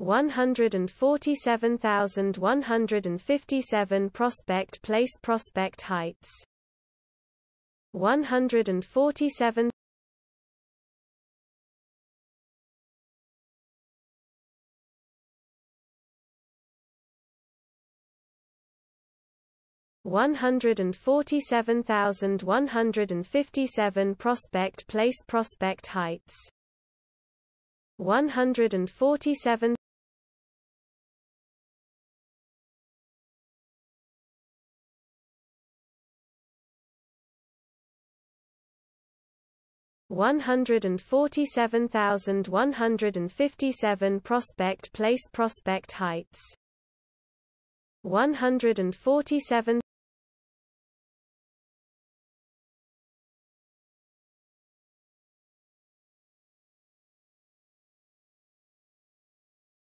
147,157 Prospect Place Prospect Heights 147 147,157 Prospect Place Prospect Heights 147 147,157 Prospect Place Prospect Heights 147